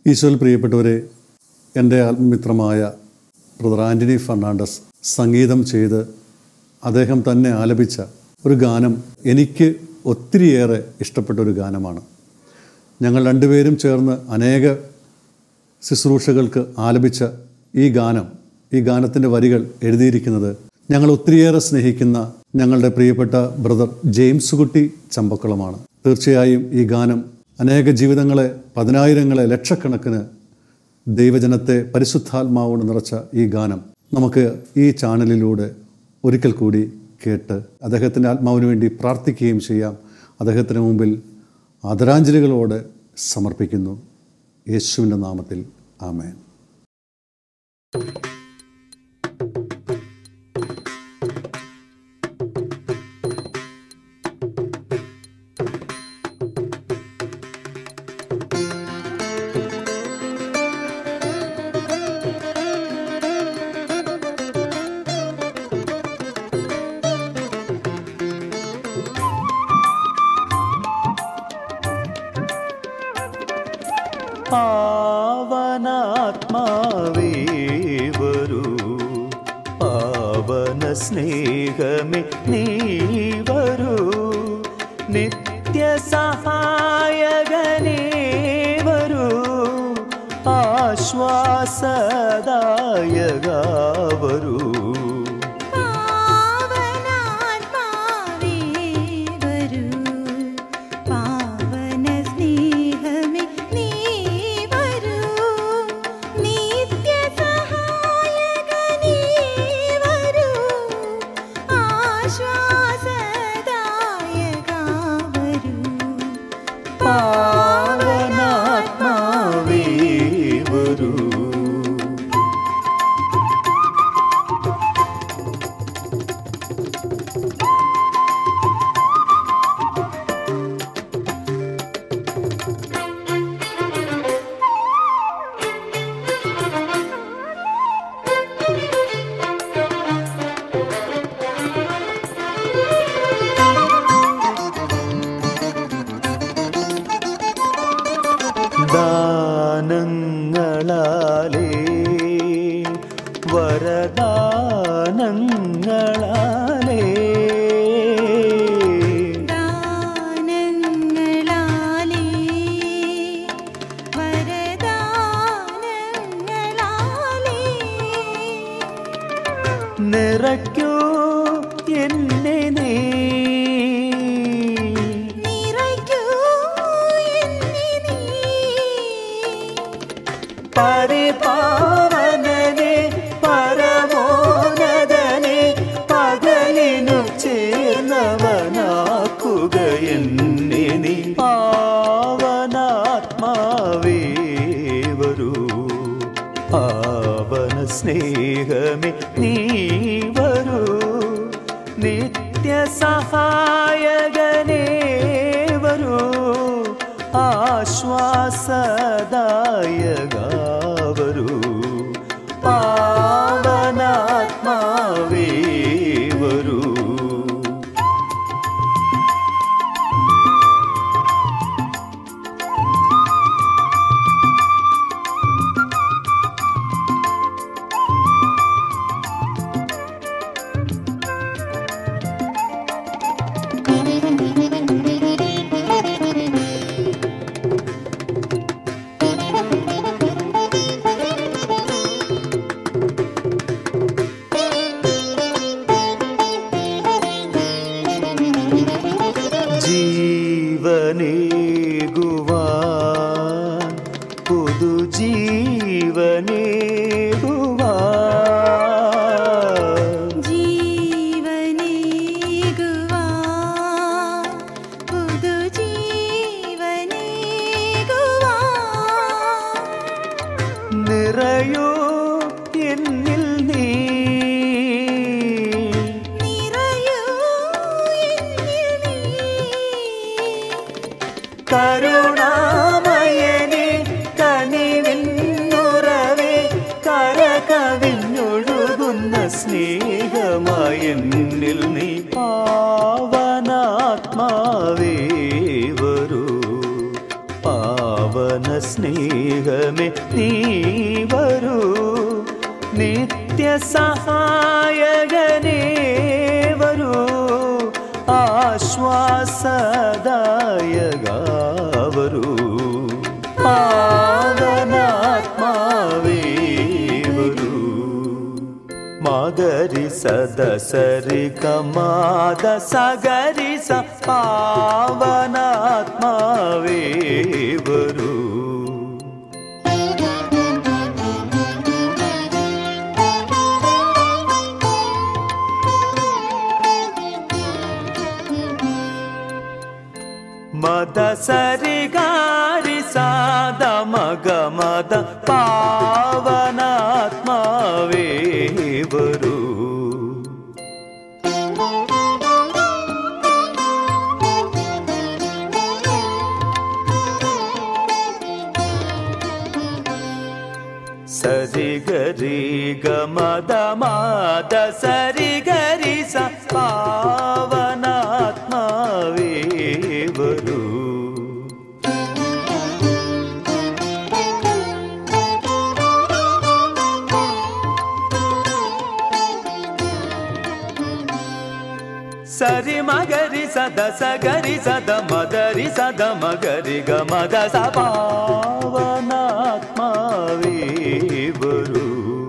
ഈശോയിൽ പ്രിയപ്പെട്ടവരെ, എൻ്റെ ആത്മമിത്രമായ ബ്രദർ ആൻ്റണി ഫെർണാണ്ടസ് സംഗീതം ചെയ്ത് അദ്ദേഹം തന്നെ ആലപിച്ച ഒരു ഗാനം എനിക്ക് ഒത്തിരിയേറെ ഇഷ്ടപ്പെട്ട ഒരു ഗാനമാണ്. ഞങ്ങൾ രണ്ടുപേരും ചേർന്ന് അനേക ശുശ്രൂഷകൾക്ക് ആലപിച്ച ഈ ഗാനത്തിൻ്റെ വരികൾ എഴുതിയിരിക്കുന്നത് ഞങ്ങൾ ഒത്തിരിയേറെ സ്നേഹിക്കുന്ന ഞങ്ങളുടെ പ്രിയപ്പെട്ട ബ്രദർ ജെയിംസ് കുട്ടി ചമ്പക്കുളമാണ്. തീർച്ചയായും ഈ ഗാനം അനേക ജീവിതങ്ങളെ, പതിനായിരങ്ങളെ, ലക്ഷക്കണക്കിന് ദൈവജനത്തെ പരിശുദ്ധാത്മാവോട് നിറച്ച ഈ ഗാനം നമുക്ക് ഈ ചാനലിലൂടെ ഒരിക്കൽ കൂടി കേട്ട് അദ്ദേഹത്തിൻ്റെ ആത്മാവിന് വേണ്ടി പ്രാർത്ഥിക്കുകയും ചെയ്യാം. അദ്ദേഹത്തിന് മുമ്പിൽ ആദരാഞ്ജലികളോടെ സമർപ്പിക്കുന്നു. യേശുവിൻ്റെ നാമത്തിൽ ആമേൻ. പാവനാത്മാവേ വരൂ, പാവന സ്നേഹമേ നീ വരൂ, നിത്യസഹായകനേ വരൂ, ആശ്വാസദായക വരൂ. പാവനാത്മാവേ വരൂ. ദാനങ്ങളാലേ വരദാനങ്ങളാലേ നിറയ്ക്കൂ എന്നെ നീ, പരിപാവനനെ പരമോന്നതനെ പകലിനു ചേർന്നവനാക്കുക എന്നെ നീ. പാവനാത്മാവേ വരൂ, പാവന സ്നേഹമേ നീ വരൂ, നിത്യസഹായകനേ വരൂ, ആശ്വാസദായക വരൂ. പാവനാത്മാവേ വരൂ. ജീവനേകുവാൻ പുതുജീവനേകുവാൻ, ജീവനേകുവാൻ പുതുജീവനേകുവാൻ, നിറയൂ എന്നിൽ നീ, കരുണാമയനെ കനിവിന്നുറവേ, കരകവിഞ്ഞൊഴുകുന്ന സ്നേഹമായെന്നിൽ നീ. പാവനാത്മാവേ വരൂ, പാവ പാവന സ്നേഹമേ നീ വരൂ നിത്യസഹായകനേ വരൂ ആശ്വാസദായക വരൂ പാവനാത്മാവേ വരൂ മഗരി സദസരി കമാദ സഗരി സ പാവനാത്മാവേ വരൂ മദ സരി ഗാരി സാദ മഗ മദ പാവനാത്മാവേ വരൂ സരി ഗരി ഗ മദ മദ സരി ഗരി സ പാവനാത്മാവേ വരൂ സരി മഗരി സദ സഗരി സദ മദരി സദ മഗരി ഗ മദ സ പാവനാത്മാവേ വരൂ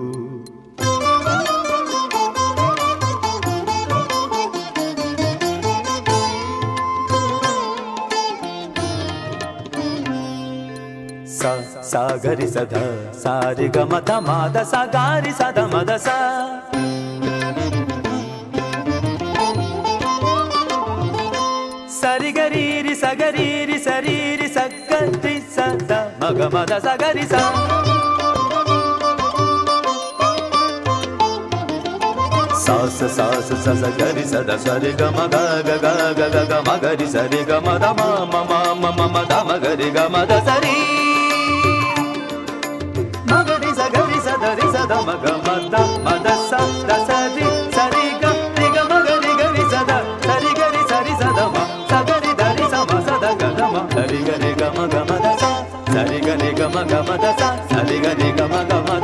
സാഗരി സദ സാരി ഗ മദ മദ സഗരി സദ മദ സ സരി ഗരീരി സഗരീരി സരീരി സഗരി സദ മഗ മദ സഗരി സ സാസ സാസ സസ ഗരി സദ സരി ഗ മഗ ഗ ഗ ഗ ഗ ഗ മഗരി സരി ഗ മദ മ മ മ മ മ മദ മഗരി ഗ മദ സരി മഗരി സഗരി സദരി സദ മഗ മദ മദ സ ദ സരി സരി ഗ രി ഗ മഗരി ഗരി സദ സരി ഗരി സരി സദ മ സഗരി ധരി സ മ സദ ഗ ധ മ സരി ഗരി ഗ മ ഗ മദ സ സരി ഗരി ഗ മ ഗ മദ സ സരി ഗരി ഗ മ ഗ മദ